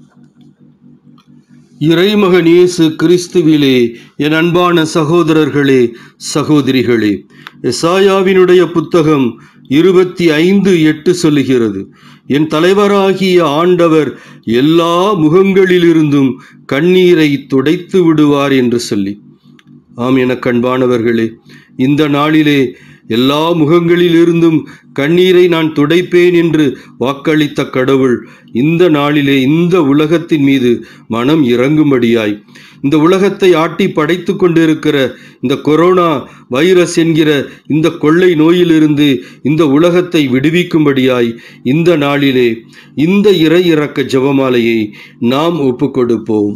இறைமகன் இயேசு கிறிஸ்துவிலே என் அன்பான சகோதரர்களே, சகோதரிகளே, எசாயாவினுடைய புத்தகம் 25:8 சொல்லுகிறது, என் தலைவராகிய ஆண்டவர் எல்லா முகங்களிலிருந்தும் கண்ணீரை துடைத்து விடுவார் என்று சொல்லி. ஆம், எனக்கு அன்பானவர்களே, இந்த நாளிலே எல்லா முகங்களிலிருந்தும் கண்ணீரை நான் துடைப்பேன் என்று வாக்களித்த கடவுள் இந்த நாளிலே இந்த உலகத்தின் மீது மனம் இறங்கும்படியாய், இந்த உலகத்தை ஆட்டி படைத்து கொண்டிருக்கிற இந்த கொரோனா வைரஸ் என்கிற இந்த கொள்ளை நோயிலிருந்து இந்த உலகத்தை விடுவிக்கும்படியாய் இந்த நாளிலே இந்த இறை இறக்க ஜெபமாலையை நாம் ஒப்புக்கொடுப்போம்.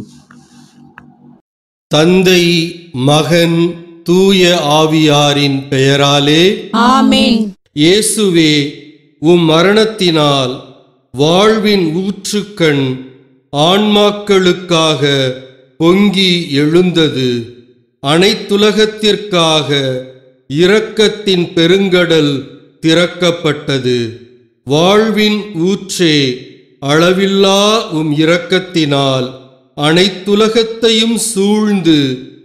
தந்தை, மகன், தூய ஆவியாரின் பெயராலே ஆமென். இயேசுவே, உம் மரணத்தினால் வாழ்வின் ஊற்றுக்கண் ஆன்மாக்களுக்காக பொங்கி எழுந்தது. அனைத்துலகத்திற்காக இரக்கத்தின் பெருங்கடல் திறக்கப்பட்டது. வாழ்வின் ஊற்றே, அளவில்லா உம் இரக்கத்தினால் அனைத்துலகத்தையும் சூழ்ந்து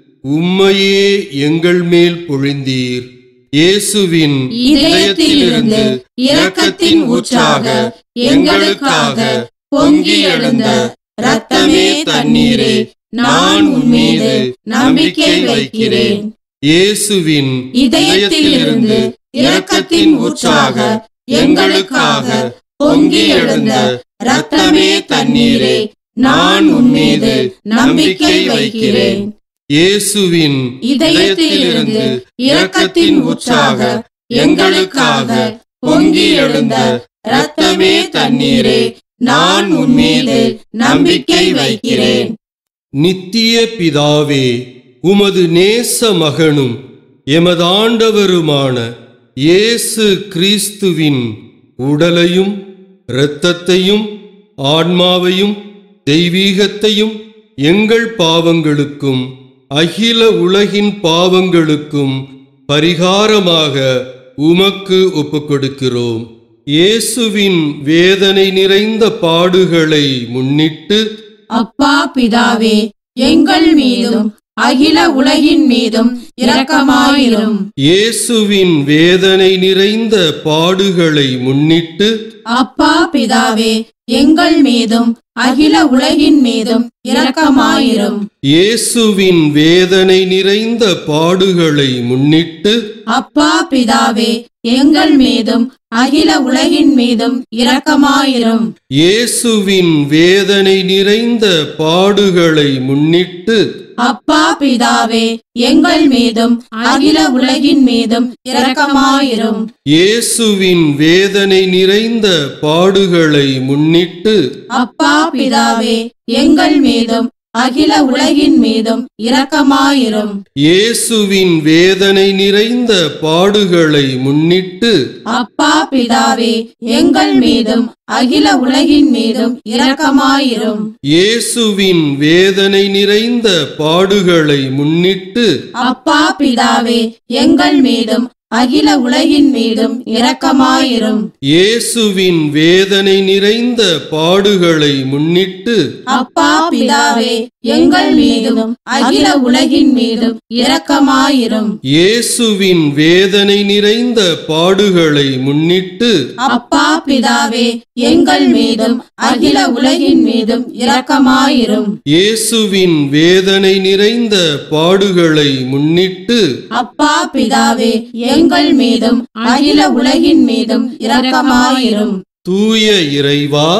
உம்மையே எங்கள் மேல் பொழிந்தீர். இயேசுவின் இதயத்திலிருந்து இரக்கத்தின் ஊற்றாக எங்களுக்காக பொங்கி எழுந்த இரத்தமே தண்ணீரே, நான் உம்மீது நம்பிக்கை வைக்கிறேன். இயேசுவின் இதயத்திலிருந்து இரக்கத்தின் ஊற்றாக எங்களுக்காக பொங்கி எழுந்த இரத்தமே தண்ணீரே, நான் உம்மீது நம்பிக்கை வைக்கிறேன். இயேசுவின் இதயத்திலிருந்து இரக்கத்தின் ஊற்றாக எங்களுக்காக பொங்கி எழுந்த இரத்தமே தண்ணீரே, நான் உம்மீது நம்பிக்கை வைக்கிறேன். நித்திய பிதாவே, உமது நேச மகனும் எமதாண்டவருமான இயேசு கிறிஸ்துவின் உடலையும் இரத்தத்தையும் ஆன்மாவையும் தெய்வீகத்தையும் எங்கள் பாவங்களுக்கும் அகில உலகின் பாவங்களுக்கும் பரிகாரமாக உமக்கு ஒப்புக்கொடுக்கிறோம். இயேசுவின் வேதனை நிறைந்த பாடுகளை முன்னிட்டு, அப்பா பிதாவே, எங்கள் மீதும் அகில உலகின் மீதும் இரக்கமாயிரும். இயேசுவின் வேதனை நிறைந்த பாடுகளை முன்னிட்டு, அப்பா பிதாவே, எங்கள் மீதும் அகில உலகின் மீதும் இரக்கமாயிரும். இயேசுவின் வேதனை நிறைந்த பாடுகளை முன்னிட்டு, அப்பா பிதாவே, எங்கள் மீதும் அகில உலகின் மீதும் இரக்கமாயிரும். இயேசுவின் வேதனை நிறைந்த பாடுகளை முன்னிட்டு, அப்பா பிதாவே, எங்கள் மீதும் அகில உலகின் மீதும் இரக்கமாயிரும். இயேசுவின் வேதனை நிறைந்த பாடுகளை முன்னிட்டு, அப்பா பிதாவே, எங்கள் மீதும் அகில உலகின் மீதும் இரக்கமாயிரும். இயேசுவின் வேதனை நிறைந்த பாடுகளை முன்னிட்டு, அப்பா பிதாவே, எங்கள் மீதும் அகில உலகின் மீதும் இரக்கமாயிரும். இயேசுவின் வேதனை நிறைந்த பாடுகளை முன்னிட்டு, அப்பா பிதாவே, எங்கள் மீதும் அகில உலகின் மீதும் இரக்கமாயிரும். இயேசுவின் வேதனை நிறைந்த பாடுகளை முன்னிட்டு, அப்பா பிதாவே, எங்கள் மீதும் அகில உலகின் மீதும் இரக்கமாயிரும். இயேசுவின் வேதனை நிறைந்த பாடுகளை முன்னிட்டு, அப்பா பிதாவே, எங்கள் மீதும் அகில உலகின் மீதும் இரக்கமாயிரும். இயேசுவின் வேதனை நிறைந்த பாடுகளை முன்னிட்டு, அப்பா பிதாவே, எங்கள் மீதும் அகில உலகின் மீதும் இரக்கமாயிரும். தூய இறைவா,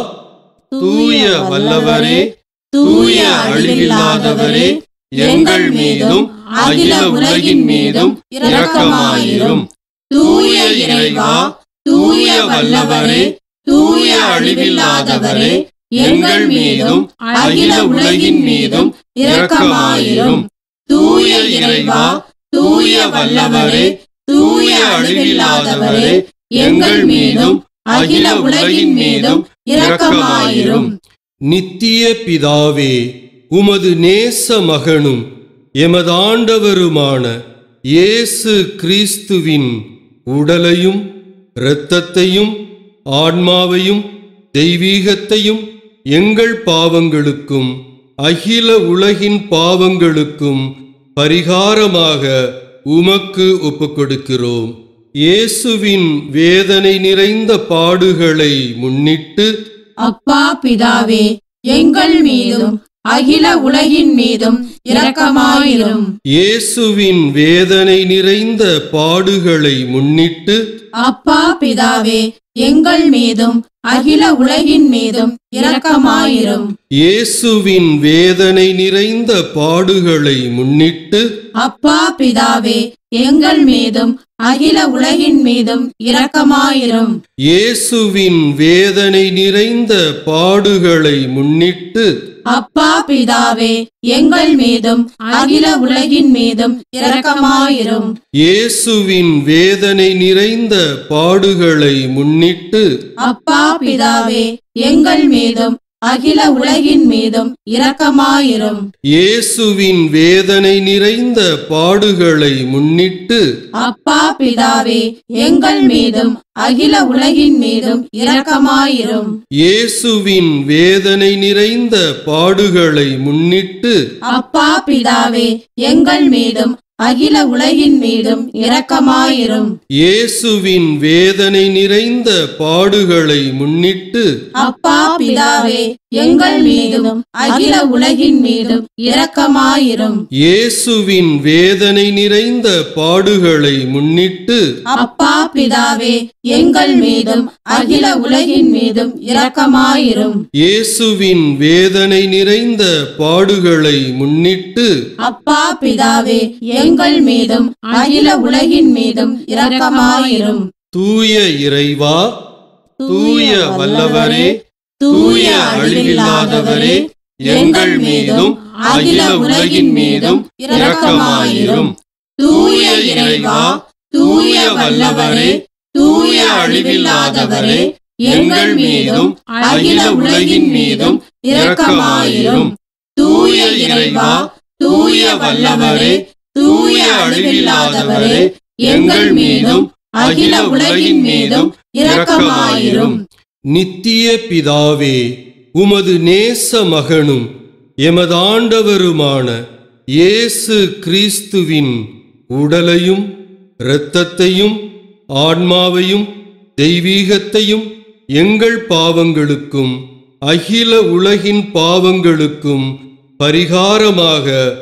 தூய வல்லவரே, தூய அழிவில்லாதவரே, எங்கள் மீதும் அகில உலகின் மீதும் இரக்கமாயிரும். தூய இறைவா, தூய வல்லவரே, தூய அழிவில்லாதவரே, எங்கள் மீதும் அகில உலகின் மீதும் இரக்கமாயிரும். தூய இறைவா, தூய வல்லவரே, தூய அழிவில்லாதவரே, எங்கள் மீதும் அகில உலகின் மீதும் இரக்கமாயிரும். நித்திய பிதாவே, உமது நேச மகனும் எமதாண்டவருமான இயேசு கிறிஸ்துவின் உடலையும் இரத்தத்தையும் ஆன்மாவையும் தெய்வீகத்தையும் எங்கள் பாவங்களுக்கும் அகில உலகின் பாவங்களுக்கும் பரிகாரமாக உமக்கு ஒப்புக்கொடுக்கிறோம். இயேசுவின் வேதனை நிறைந்த பாடுகளை முன்னிட்டு அப்பா பிதாவே, எங்கள் மீதும் அகில உலகின் மீதும் இரக்கமாயிரும். இயேசுவின் வேதனை நிறைந்த பாடுகளை முன்னிட்டு அப்பா பிதாவே, எங்கள் மீதும் அகில உலகின் மீதும் இரக்கமாயிரும். இயேசுவின் வேதனை நிறைந்த பாடுகளை முன்னிட்டு அப்பா பிதாவே, எங்கள் மீதும் அகில உலகின் மீதும் இரக்கமாயிரும். இயேசுவின் வேதனை நிறைந்த பாடுகளை முன்னிட்டு அப்பா பிதாவே, எங்கள் மீதும் அகில உலகின் மீதும் இரக்கமாயிரும். இயேசுவின் வேதனை நிறைந்த பாடுகளை முன்னிட்டு அப்பா பிதாவே, எங்கள் மீதும் அகில உலகின் மீதும் இரக்கமாயிரும். இயேசுவின் வேதனை நிறைந்த பாடுகளை முன்னிட்டு அப்பா பிதாவே, எங்கள் மீதும் அகில உலகின் மீதும் இரக்கமாயிரும். இயேசுவின் வேதனை நிறைந்த பாடுகளை முன்னிட்டு அப்பா பிதாவே, எங்கள் மீதும் அகில உலகின் மீதும் இரக்கமாயிரும். இயேசுவின் வேதனை நிறைந்த பாடுகளை முன்னிட்டு அப்பா பிதாவே, எங்கள் மீதும் அகில உலகின் மீதும் இரக்கமாயிரும். இயேசுவின் வேதனை நிறைந்த பாடுகளை முன்னிட்டு அப்பா பிதாவே, எங்கள் மீதும் அகில உலகின் மீதும் இரக்கமாயிரும். இயேசுவின் வேதனை நிறைந்த பாடுகளை முன்னிட்டு அப்பா பிதாவே, எங்கள் மீதும் அகில உலகின் மீதும் இரக்கமாயிரும். தூய இறைவா, தூய வல்லவரே, தூய அழிவில்லாதவரே, எங்கள் மீதும் அகில உலகின் மீதும் இரக்கமாயிரும். தூய இறைவா, தூய வல்லவரே, தூய அழிவில்லாதவரே, எங்கள் மீதும் அகில உலகின் மீதும் இரக்கமாயிரும். தூய இறைவா, தூய வல்லவரே, தூய அழிவில்லாதவரே, எங்கள் மீதும் அகில உலகின் மீதும் இரக்கமாயிரும். நித்திய பிதாவே, உமது நேச மகனும் எமதாண்டவருமான இயேசு கிறிஸ்துவின் உடலையும் இரத்தத்தையும் ஆன்மாவையும் தெய்வீகத்தையும் எங்கள் பாவங்களுக்கும் அகில உலகின் பாவங்களுக்கும் பரிகாரமாக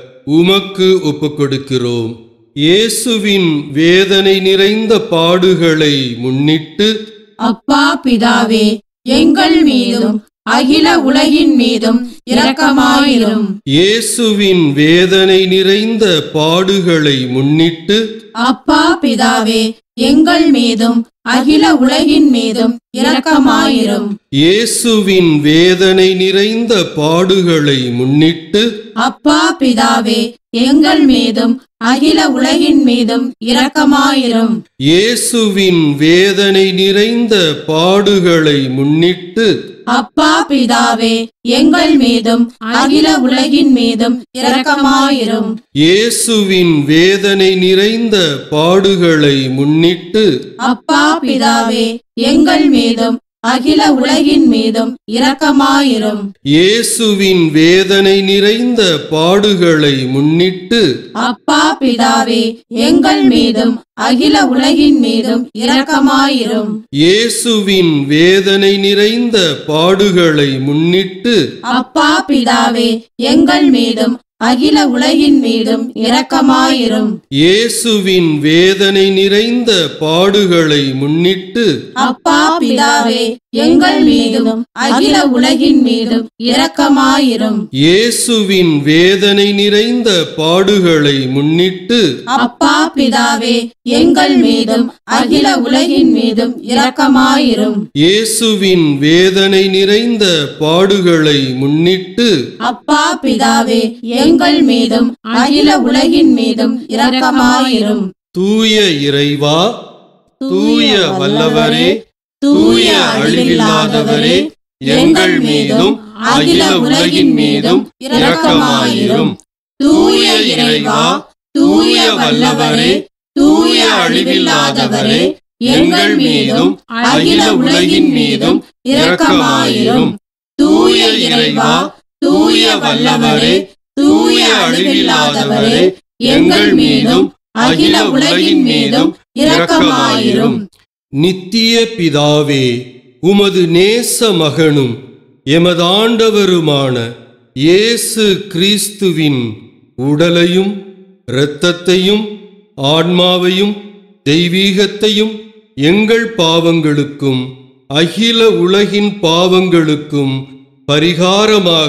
உமக்கு ஒப்புக்கொடுக்கிறோம். இயேசுவின் வேதனை நிறைந்த பாடுகளை முன்னிட்டு அப்பா பிதாவே, எங்கள் மீதும் அகில உலகின் மீதும் இரக்கமாயிரும். இயேசுவின் வேதனை நிறைந்த பாடுகளை முன்னிட்டு அப்பா பிதாவே, எங்கள் மீதும் அகில உலகின் மீதும் இரக்கமாயிரும். இயேசுவின் வேதனை நிறைந்த பாடுகளை முன்னிட்டு அப்பா பிதாவே, எங்கள் மீதும் அகில உலகின் மீதும் இரக்கமாயிரும். இயேசுவின் வேதனை நிறைந்த பாடுகளை முன்னிட்டு அப்பா பிதாவே, எங்கள் மீதும் அகில உலகின் மீதும் இரக்கமாயிரும். இயேசுவின் வேதனை நிறைந்த பாடுகளை முன்னிட்டு அப்பா பிதாவே, எங்கள் மீதும் அகில உலகின் மீதும் இரக்கமாயிரும். இயேசுவின் வேதனை நிறைந்த பாடுகளை முன்னிட்டு அப்பா பிதாவே, எங்கள் மீதும் அகில உலகின் மீதும் இரக்கமாயிரும். இயேசுவின் வேதனை நிறைந்த பாடுகளை முன்னிட்டு அப்பா பிதாவே, எங்கள் மீதும் அகில உலகின் மீதும் இரக்கமாயிரும். இயேசுவின் வேதனை நிறைந்த பாடுகளை முன்னிட்டு அப்பா பிதாவே, எங்கள் மீதும் அகில உலகின் மீதும் இரக்கமாயிரும். இயேசுவின் வேதனை நிறைந்த பாடுகளை முன்னிட்டு அப்பா பிதாவே, எங்கள் மீதும் அகில உலகின் மீதும் இரக்கமாயிரும். இயேசுவின் வேதனை நிறைந்த பாடுகளை முன்னிட்டு அப்பா பிதாவே, எங்கள் மீதும் அகில உலகின் மீதும் இரக்கமாயிரும். தூய இறைவா, தூய வல்லவரே, தூய அழிவில்லாதவரே, எங்கள் மீதும் அகில உலகின் மீதும் இரக்கமாயிரும். தூய இறைவா, தூய வல்லவரே, தூய அழிவில்லாதவரே, எங்கள் மீதும் அகில உலகின் மீதும் இரக்கமாயிரும். தூய தூய இறைவா, தூய வல்லவரே, தூய அழிவில்லாதவரே, எங்கள் மீதும் அகில உலகின் மீதும் இரக்கமாயிரும். நித்திய பிதாவே, உமது நேச மகனும் எமதாண்டவருமான இயேசு கிறிஸ்துவின் உடலையும் இரத்தத்தையும் ஆன்மாவையும் தெய்வீகத்தையும் எங்கள் பாவங்களுக்கும் அகில உலகின் பாவங்களுக்கும் பரிகாரமாக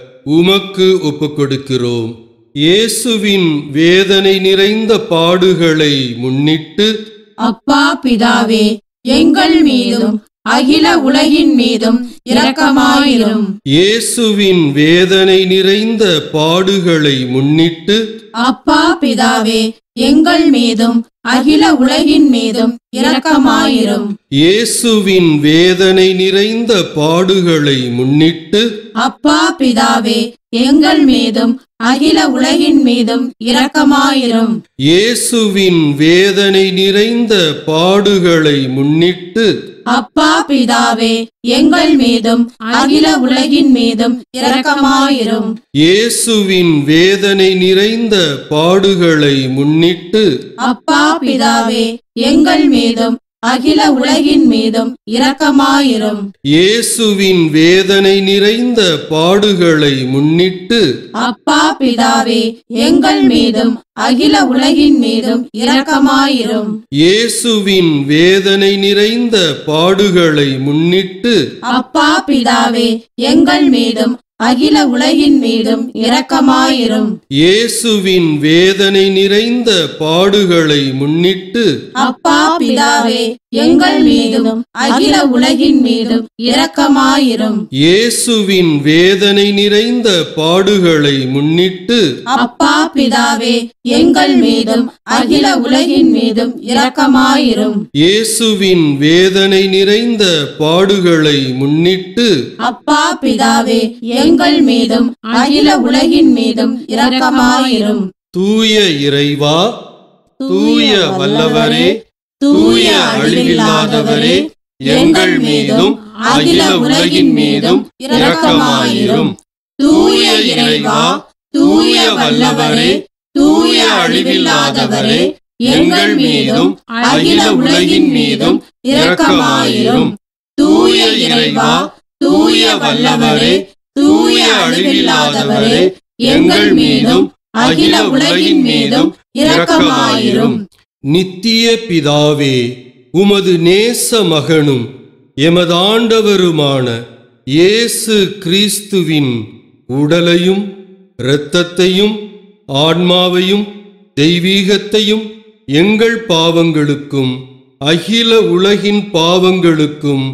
உமக்கு ஒப்புக்கொடுக்கிறோம். இயேசுவின் வேதனை நிறைந்த பாடுகளை முன்னிட்டு அப்பா பிதாவே, எங்கள் மீதும் அகில உலகின் மீதும் இரக்கமாயிரும். இயேசுவின் வேதனை நிறைந்த பாடுகளை முன்னிட்டு அப்பா பிதாவே, எங்கள் மீதும் அகில உலகின் மீதும் இரக்கமாயிரும். இயேசுவின் வேதனை நிறைந்த பாடுகளை முன்னிட்டு அப்பா பிதாவே, எங்கள் மீதும் அகில உலகின் மீதும் இரக்கமாயிரும். இயேசுவின் வேதனை நிறைந்த பாடுகளை முன்னிட்டு அப்பா பிதாவே, எங்கள் மீதும் அகில உலகின் மீதும் இரக்கமாயிரும். இயேசுவின் வேதனை நிறைந்த பாடுகளை முன்னிட்டு அப்பா பிதாவே, எங்கள் மீதும் அகில உலகின் மீதும் இரக்கமாயிரும். இயேசுவின் வேதனை நிறைந்த பாடுகளை முன்னிட்டு அப்பா பிதாவே, எங்கள் மீதும் அகில உலகின் மீதும் இரக்கமாயிரும். இயேசுவின் வேதனை நிறைந்த பாடுகளை முன்னிட்டு அப்பா பிதாவே, எங்கள் மீதும் அகில உலகின் மீதும் இரக்கமாயிரும். இயேசுவின் வேதனை நிறைந்த பாடுகளை முன்னிட்டு அப்பா பிதாவே, எங்கள் மீதும் அகில உலகின் மீதும் இரக்கமாயிரும். இயேசுவின் வேதனை நிறைந்த பாடுகளை முன்னிட்டு அப்பா பிதாவே, எங்கள் மீதும் அகில உலகின் மீதும் இரக்கமாயிரும். இயேசுவின் வேதனை நிறைந்த பாடுகளை முன்னிட்டு அப்பா பிதாவே, எங்கள் மீதும் அகில உலகின் மீதும் இரக்கமாயிரும். தூய இறைவா, தூய வல்லவரே, தூய அழிவில்லாதவரே, எங்கள் மீதும் அகில உலகின் மீதும் இரக்கமாயிரும். தூய இறைவா, தூய வல்லவரே, தூய அழிவில்லாதவரே, எங்கள் மீதும் அகில உலகின் மீதும் இரக்கமாயிரும். தூய இறைவா, தூய வல்லவரே, தூய அழிவில்லாதவரே, எங்கள் மீதும் அகில உலகின் மீதும் இரக்கமாயிரும். நித்திய பிதாவே, உமது நேச மகனும் எமதாண்டவருமான இயேசு கிறிஸ்துவின் உடலையும் இரத்தத்தையும் ஆன்மாவையும் தெய்வீகத்தையும் எங்கள் பாவங்களுக்கும் அகில உலகின் பாவங்களுக்கும்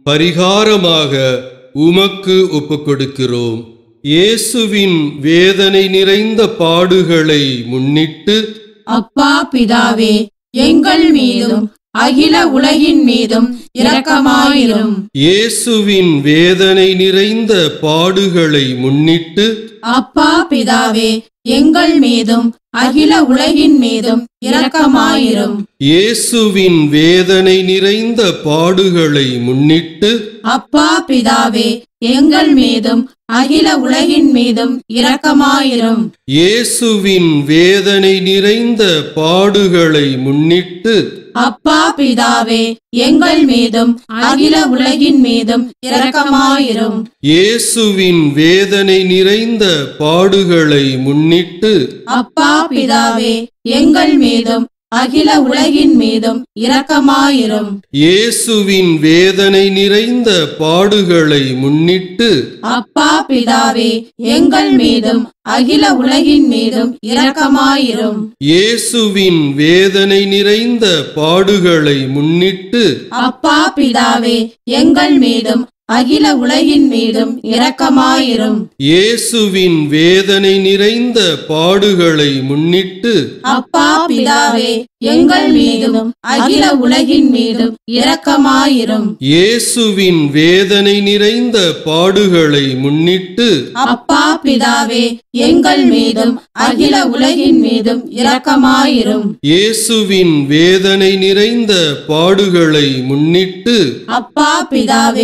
பரிகாரமாக உமக்கு ஒப்புக்கொடுக்கிறோம். இயேசுவின் வேதனை நிறைந்த பாடுகளை முன்னிட்டு அப்பா பிதாவே, எங்கள் மீதும் அகில உலகின் மீதும் இரக்கமாயிரும். இயேசுவின் வேதனை நிறைந்த பாடுகளை முன்னிட்டு அப்பா பிதாவே, எங்கள் மீதும் அகில உலகின் மீதும் இரக்கமாயிரும். இயேசுவின் வேதனை நிறைந்த பாடுகளை முன்னிட்டு அப்பா பிதாவே, எங்கள் மீதும் அகில உலகின் மீதும் இரக்கமாயிரும். இயேசுவின் வேதனை நிறைந்த பாடுகளை முன்னிட்டு அப்பா பிதாவே, எங்கள் மீதும் அகில உலகின் மீதும் இரக்கமாயிரும். இயேசுவின் வேதனை நிறைந்த பாடுகளை முன்னிட்டு அப்பா பிதாவே, எங்கள் மீதும் அகில உலகின் மீதும் இரக்கமாயிரும். இயேசுவின் வேதனை நிறைந்த பாடுகளை முன்னிட்டு அப்பா பிதாவே, எங்கள் மீதும் அகில உலகின் மீதும் இரக்கமாயிரும். இயேசுவின் வேதனை நிறைந்த பாடுகளை முன்னிட்டு அப்பா பிதாவே, எங்கள் மீதும் அகில உலகின் மீதும் இரக்கமாயிரும். இயேசுவின் வேதனை நிறைந்த பாடுகளை முன்னிட்டு அப்பா பிதாவே, எங்கள் மீதும் அகில உலகின் மீதும் இரக்கமாயிரும். இயேசுவின் வேதனை நிறைந்த பாடுகளை முன்னிட்டு அப்பா பிதாவே, எங்கள் மீதும் அகில உலகின் மீதும் இரக்கமாயிரும். இயேசுவின் வேதனை நிறைந்த பாடுகளை முன்னிட்டு அப்பா பிதாவே,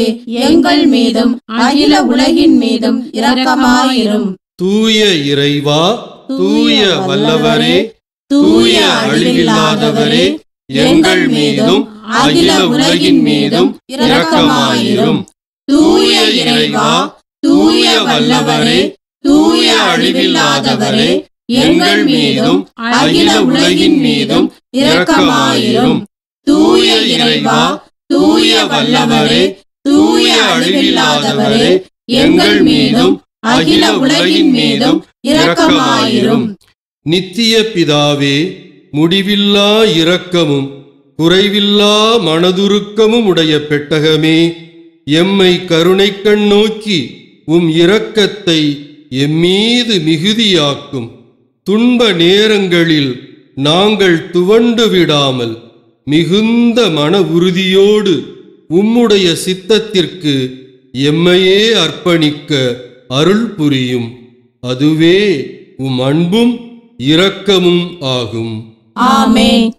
எங்கள் மீதும் அகில உலகின் மீதும் இரக்கமாயிரும். தூய இறைவா, தூய வல்லவரே, தூய அழிவில்லாதவரே, எங்கள் மீதும் அகில உலகின் மீதும் இரக்கமாயிரும். தூய இறைவா, தூய வல்லவரே, தூய அழிவில்லாதவரே, எங்கள் மீதும் அகில உலகின் மீதும் இரக்கமாயிரும். தூய இறைவா, தூய வல்லவரே, தூய அழிவில்லாதவரே, எங்கள் மீதும் அகில உலகின் மீதும் இரக்கமாயிரும். நித்திய பிதாவே, முடிவில்லா இரக்கமும் குறைவில்லா மனதுருக்கமும் உடைய பெட்டகமே, எம்மை கருணை கண் நோக்கி உம் இரக்கத்தை எம்மீது மிகுதியாக்கும். துன்ப நேரங்களில் நாங்கள் துவண்டு விடாமல் மிகுந்த மன உறுதியோடு உம்முடைய சித்தத்திற்கு எம்மையே அர்ப்பணிக்க அருள் புரியும். அதுவே உம் அன்பும் இரக்கமும் ஆகும். ஆமென்.